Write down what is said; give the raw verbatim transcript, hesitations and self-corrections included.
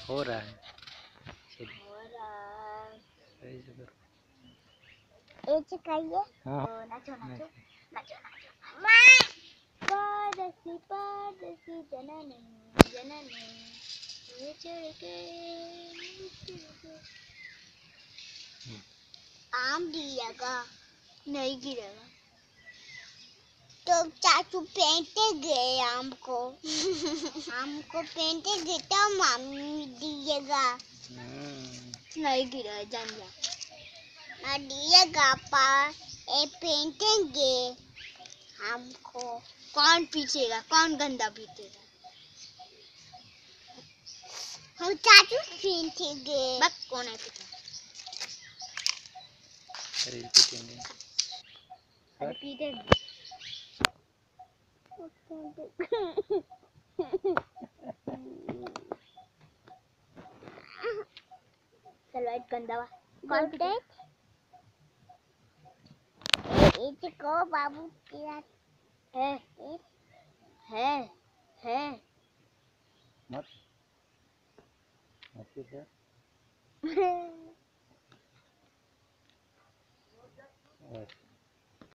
हो रहा है हो रहा है सही से करो। ए चिकाइए हाँ नाचो नाचो नहीं। नाचो नाचो माँ पारसी पारसी जननी जननी ये चढ़ के आम गिरेगा नहीं गिरेगा तो चाचू पेंटे गए आम को आम को पेंटे गए तो मम्मी दिएगा नहीं गिरा जान जा ना दिएगा पा ए पेंटेंगे हमको कौन पीछेगा कौन गंदा पीछेगा हम चाचू पीछेंगे बस कौन है पीछे अरे पीटेंगे अरे पीछेंगे चलो एक गंदा हुआ कौन पीछे इसे को बाबू तेरा है है है मत अच्छे से बस